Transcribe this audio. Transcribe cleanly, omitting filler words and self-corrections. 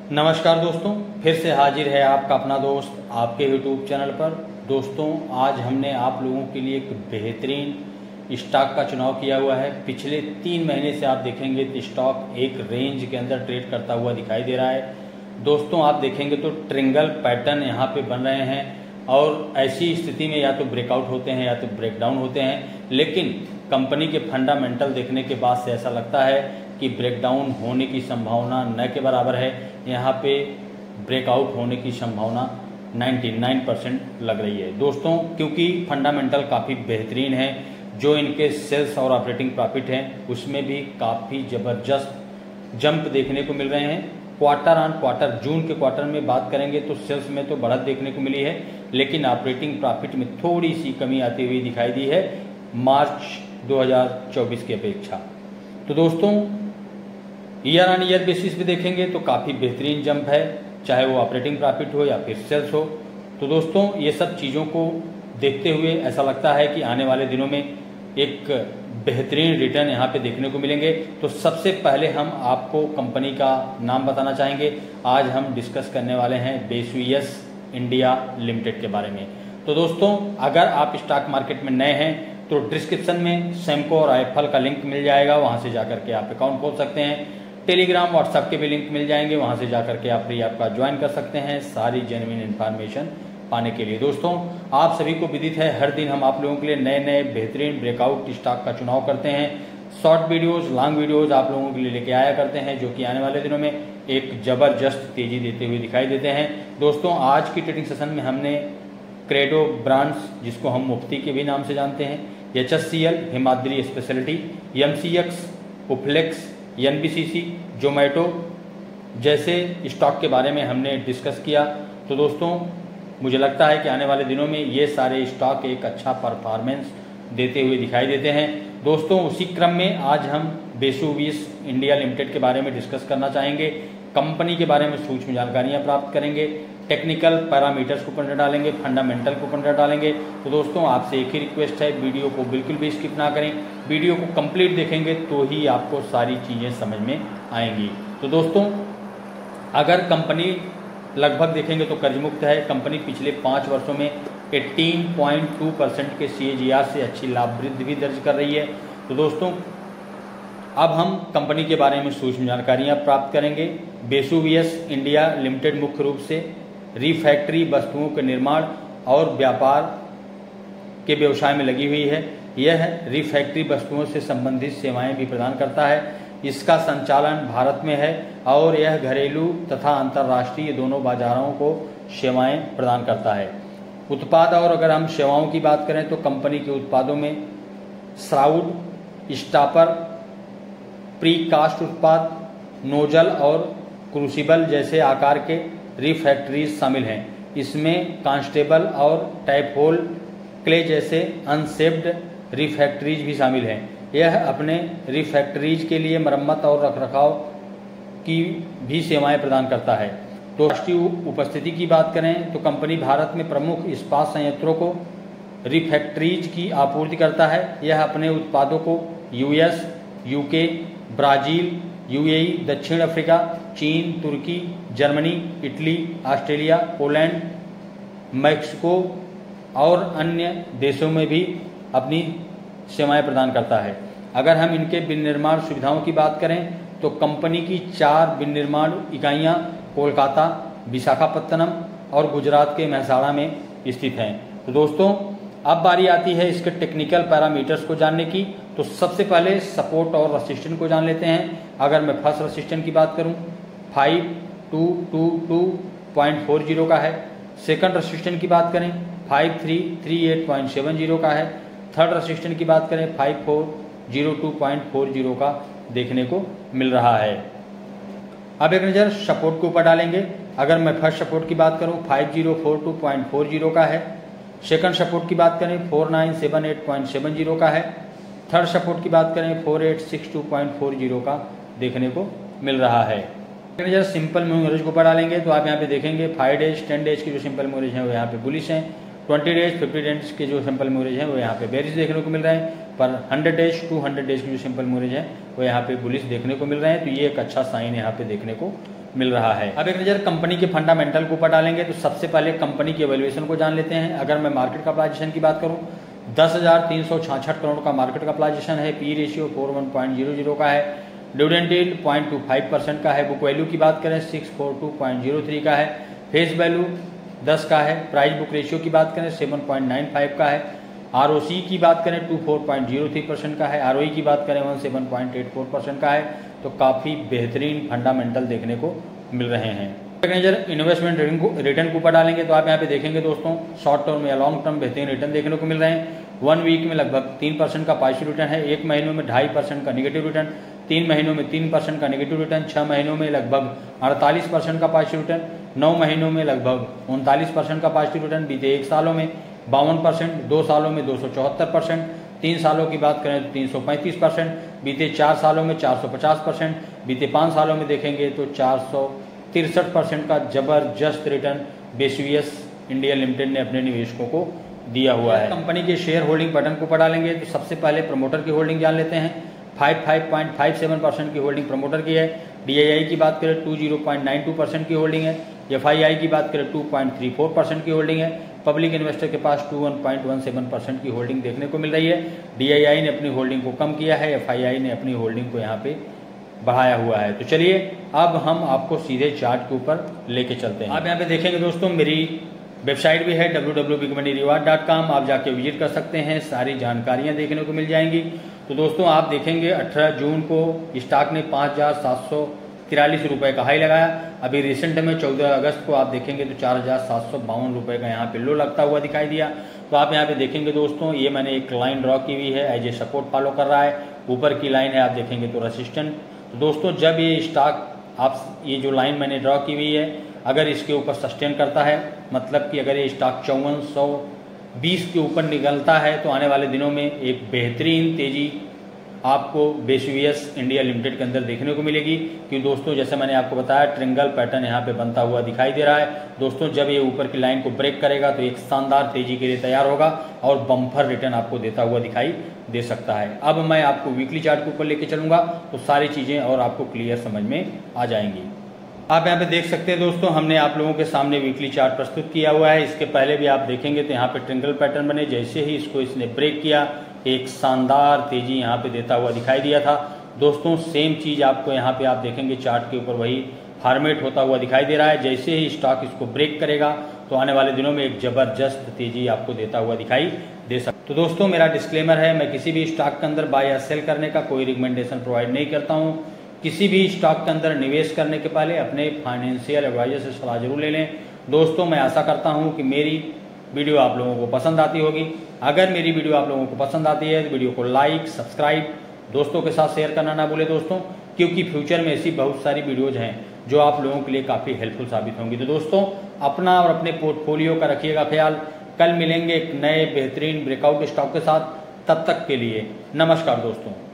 नमस्कार दोस्तों, फिर से हाजिर है आपका अपना दोस्त आपके YouTube चैनल पर। दोस्तों, आज हमने आप लोगों के लिए एक बेहतरीन स्टॉक का चुनाव किया हुआ है। पिछले 3 महीने से आप देखेंगे तो स्टॉक एक रेंज के अंदर ट्रेड करता हुआ दिखाई दे रहा है। दोस्तों, आप देखेंगे तो ट्रिंगल पैटर्न यहाँ पे बन रहे हैं और ऐसी स्थिति में या तो ब्रेकआउट होते हैं या तो ब्रेकडाउन होते हैं, लेकिन कंपनी के फंडामेंटल देखने के बाद से ऐसा लगता है कि ब्रेकडाउन होने की संभावना न के बराबर है। यहाँ पे ब्रेकआउट होने की संभावना 99% लग रही है दोस्तों, क्योंकि फंडामेंटल काफ़ी बेहतरीन है। जो इनके सेल्स और ऑपरेटिंग प्रॉफिट हैं उसमें भी काफ़ी ज़बरदस्त जंप देखने को मिल रहे हैं। क्वार्टर ऑन क्वार्टर, जून के क्वार्टर में बात करेंगे तो सेल्स में तो बढ़त देखने को मिली है, लेकिन ऑपरेटिंग प्रॉफिट में थोड़ी सी कमी आती हुई दिखाई दी है मार्च 2024 की अपेक्षा। तो दोस्तों, ईयर ऑन ईयर बेसिस पे देखेंगे तो काफ़ी बेहतरीन जंप है, चाहे वो ऑपरेटिंग प्रॉफिट हो या फिर सेल्स हो। तो दोस्तों, ये सब चीज़ों को देखते हुए ऐसा लगता है कि आने वाले दिनों में एक बेहतरीन रिटर्न यहाँ पे देखने को मिलेंगे। तो सबसे पहले हम आपको कंपनी का नाम बताना चाहेंगे। आज हम डिस्कस करने वाले हैं बेसुइस इंडिया लिमिटेड के बारे में। तो दोस्तों, अगर आप स्टॉक मार्केट में नए हैं तो डिस्क्रिप्शन में सेमको और आईएफएल का लिंक मिल जाएगा, वहाँ से जाकर के आप अकाउंट खोल सकते हैं। टेलीग्राम व्हाट्सएप के भी लिंक मिल जाएंगे, वहाँ से जाकर के आप फ्री आपका ज्वाइन कर सकते हैं सारी जेन्युइन इन्फॉर्मेशन पाने के लिए। दोस्तों, आप सभी को विदित है, हर दिन हम आप लोगों के लिए नए नए बेहतरीन ब्रेकआउट स्टॉक का चुनाव करते हैं। शॉर्ट वीडियोस, लॉन्ग वीडियोस आप लोगों के लिए लेके आया करते हैं, जो कि आने वाले दिनों में एक जबरदस्त तेजी देते हुए दिखाई देते हैं। दोस्तों, आज की ट्रेडिंग सेशन में हमने क्रेडो ब्रांड्स, जिसको हम मुफ्ती के भी नाम से जानते हैं, HSCL, Himadri speciality, MCX, Uflex, NBCC, Zomato जैसे स्टॉक के बारे में हमने डिस्कस किया। तो दोस्तों, मुझे लगता है कि आने वाले दिनों में ये सारे स्टॉक एक अच्छा परफॉर्मेंस देते हुए दिखाई देते हैं। दोस्तों, उसी क्रम में आज हम बेसुइस इंडिया लिमिटेड के बारे में डिस्कस करना चाहेंगे। कंपनी के बारे में सूक्ष्म जानकारियां प्राप्त करेंगे, टेक्निकल पैरामीटर्स को ऊपर नजर डालेंगे, फंडामेंटल को ऊपर नजर डालेंगे। तो दोस्तों, आपसे एक ही रिक्वेस्ट है, वीडियो को बिल्कुल भी स्किप ना करें। वीडियो को कंप्लीट देखेंगे तो ही आपको सारी चीज़ें समझ में आएंगी। तो दोस्तों, अगर कंपनी लगभग देखेंगे तो कर्ज मुक्त है। कंपनी पिछले 5 वर्षों में 18.2% के CAGR से अच्छी लाभ वृद्धि भी दर्ज कर रही है। तो दोस्तों, अब हम कंपनी के बारे में सूक्ष्म जानकारियां प्राप्त करेंगे। बेसुइस इंडिया लिमिटेड मुख्य रूप से रिफैक्टरी वस्तुओं के निर्माण और व्यापार के व्यवसाय में लगी हुई है। यह रिफैक्टरी वस्तुओं से संबंधित सेवाएं भी प्रदान करता है। इसका संचालन भारत में है और यह घरेलू तथा अंतर्राष्ट्रीय दोनों बाजारों को सेवाएं प्रदान करता है। उत्पाद और अगर हम सेवाओं की बात करें तो कंपनी के उत्पादों में श्राउड, स्टॉपर, प्री कास्ट उत्पाद, नोजल और क्रूसिबल जैसे आकार के रिफैक्टरीज शामिल हैं। इसमें कांस्टेबल और टाइपहोल क्ले जैसे अनसेप्ड रिफैक्टरीज भी शामिल हैं। यह अपने रिफैक्टरीज के लिए मरम्मत और रखरखाव की भी सेवाएं प्रदान करता है। तो राष्ट्रीय उपस्थिति की बात करें तो कंपनी भारत में प्रमुख इस्पात संयंत्रों को रिफैक्टरीज की आपूर्ति करता है। यह अपने उत्पादों को US, UK, ब्राजील, UAE, दक्षिण अफ्रीका, चीन, तुर्की, Germany, Italy, Australia, Poland, Mexico और अन्य देशों में भी अपनी सेवाएं प्रदान करता है। अगर हम इनके विनिर्माण सुविधाओं की बात करें तो कंपनी की 4 विनिर्माण इकाइयां कोलकाता, विशाखापत्तनम और गुजरात के मेहसाणा में स्थित हैं। तो दोस्तों, अब बारी आती है इसके टेक्निकल पैरामीटर्स को जानने की। तो सबसे पहले सपोर्ट और रेसिस्टेंस को जान लेते हैं। अगर मैं फर्स्ट रेसिस्टेंस की बात करूं 5222.40 का है। सेकंड रेसिस्टेंस की बात करें 5338.70 का है। थर्ड रेसिस्टेंस की बात करें 5402.40 का देखने को मिल रहा है। अब एक नज़र सपोर्ट के ऊपर डालेंगे। अगर मैं फर्स्ट सपोर्ट की बात करूं 5042.40 का है। सेकंड सपोर्ट की बात करें 4978.70 का है। थर्ड सपोर्ट की बात करें 4862.40 का देखने को मिल रहा है। एक नज़र सिंपल मूविंग एवरेज के ऊपर डालेंगे तो आप यहाँ पे देखेंगे 5 डेज 10 डेज की जो सिंपल मूविंग एवरेज है वो यहाँ पे बुलिश हैं। 20 डेज 50 डेज के जो सिंपल मूविंग एवरेज है वो यहाँ पे बेरिश देखने को मिल रहे हैं, पर 100 डेज 200 डेज की जो सिंपल मूविंग एवरेज है वो यहाँ पे बुलिश देखने को मिल रहे हैं। तो ये एक अच्छा साइन यहाँ पे देखने को मिल रहा है। अब एक नज़र कंपनी के फंडामेंटल के ऊपर डालेंगे तो सबसे पहले कंपनी की वैल्यूएशन को जान लेते हैं। अगर मैं मार्केट कैपिटलाइजेशन की बात करूं 10,366 करोड़ का मार्केट कैपिटलाइजेशन है। पी रेशियो 41.00 का है। डिविडेंड यील्ड 0.25% का है। बुक वैल्यू की बात करें 642.03 का है। फेस वैल्यू 10 का है। प्राइस बुक रेशियो की बात करें 7.95 का है। आरओसी की बात करें 24.03% का है। आरओई की बात करें 17.84% का है। तो काफ़ी बेहतरीन फंडामेंटल देखने को मिल रहे हैं। एक नज़र इन्वेस्टमेंट रिटर्न के ऊपर डालेंगे तो आप यहाँ पे देखेंगे दोस्तों शॉर्ट टर्म या लॉन्ग टर्म बेहतरीन रिटर्न देखने को मिल रहे हैं। 1 वीक में लगभग 3% का पॉजिटिव रिटर्न है। 1 महीनों में 2.5% का नेगेटिव रिटर्न, 3 महीनों में 3% का नेगेटिव रिटर्न, 6 महीनों में लगभग 48% का पॉजिटिव रिटर्न, 9 महीनों में लगभग 39% का पॉजिटिव रिटर्न, बीते 1 सालों में 52%, 2 सालों में 274%, 3 सालों की बात करें तो 335%, बीते 4 सालों में 450%, बीते 5 सालों में देखेंगे तो 463% का जबरदस्त रिटर्न बेसवीएस इंडिया लिमिटेड ने अपने निवेशकों को दिया हुआ है। कंपनी के शेयर होल्डिंग बटन को डालेंगे तो सबसे पहले प्रमोटर की होल्डिंग जान लेते हैं। 55.57% की होल्डिंग प्रमोटर की है। डीआईआई की बात करें 20.92% की होल्डिंग है। एफआईआई की बात करें 2.34% की होल्डिंग है। पब्लिक इन्वेस्टर के पास 21.17% की होल्डिंग देखने को मिल रही है। डीआईआई ने अपनी होल्डिंग को कम किया है। एफआईआई ने अपनी होल्डिंग को यहाँ पे बढ़ाया हुआ है। तो चलिए अब हम आपको सीधे चार्ट के ऊपर लेके चलते हैं। आप यहाँ पे देखेंगे दोस्तों मेरी वेबसाइट भी है www.bigmoney.com। आप जाके विजिट कर सकते हैं, सारी जानकारियाँ देखने को मिल जाएंगी। तो दोस्तों आप देखेंगे 18 जून को स्टॉक ने 5,743 रुपये का हाई लगाया। अभी रिसेंट में 14 अगस्त को आप देखेंगे तो 4,752 रुपये का यहाँ पे लो लगता हुआ दिखाई दिया। तो आप यहाँ पे देखेंगे दोस्तों ये मैंने एक लाइन ड्रॉ की हुई है, एज ए सपोर्ट फॉलो कर रहा है। ऊपर की लाइन है आप देखेंगे तो रेसिस्टेंट। तो दोस्तों जब ये स्टॉक आप ये जो लाइन मैंने ड्रॉ की हुई है अगर इसके ऊपर सस्टेन करता है, मतलब कि अगर ये स्टॉक 5420 के ऊपर निकलता है तो आने वाले दिनों में एक बेहतरीन तेजी आपको बेसवीएस इंडिया लिमिटेड के अंदर देखने को मिलेगी। क्योंकि दोस्तों जैसे मैंने आपको बताया ट्रिंगल पैटर्न यहाँ पे बनता हुआ दिखाई दे रहा है। दोस्तों जब ये ऊपर की लाइन को ब्रेक करेगा तो एक शानदार तेजी के लिए तैयार होगा और बम्पर रिटर्न आपको देता हुआ दिखाई दे सकता है। अब मैं आपको वीकली चार्ट के ऊपर लेके चलूंगा तो सारी चीज़ें और आपको क्लियर समझ में आ जाएंगी। आप यहाँ पे देख सकते हैं दोस्तों हमने आप लोगों के सामने वीकली चार्ट प्रस्तुत किया हुआ है। इसके पहले भी आप देखेंगे तो यहाँ पे ट्रिंगल पैटर्न बने, जैसे ही इसको इसने ब्रेक किया एक शानदार तेजी यहाँ पे देता हुआ दिखाई दिया था। दोस्तों सेम चीज़ आपको यहाँ पे आप देखेंगे चार्ट के ऊपर वही फॉर्मेट होता हुआ दिखाई दे रहा है। जैसे ही स्टॉक इसको ब्रेक करेगा तो आने वाले दिनों में एक जबरदस्त तेजी आपको देता हुआ दिखाई दे सकता। तो दोस्तों मेरा डिस्क्लेमर है, मैं किसी भी स्टॉक के अंदर बाय या सेल करने का कोई रिकमेंडेशन प्रोवाइड नहीं करता हूँ। किसी भी स्टॉक के अंदर निवेश करने के पहले अपने फाइनेंशियल एडवाइजर से सलाह जरूर ले लें। दोस्तों मैं आशा करता हूँ कि मेरी वीडियो आप लोगों को पसंद आती होगी। अगर मेरी वीडियो आप लोगों को पसंद आती है तो वीडियो को लाइक सब्सक्राइब दोस्तों के साथ शेयर करना ना भूले दोस्तों, क्योंकि फ्यूचर में ऐसी बहुत सारी वीडियोज हैं जो आप लोगों के लिए काफ़ी हेल्पफुल साबित होंगी। तो दोस्तों अपना और अपने पोर्टफोलियो का रखिएगा ख्याल। कल मिलेंगे एक नए बेहतरीन ब्रेकआउट स्टॉक के साथ। तब तक के लिए नमस्कार दोस्तों।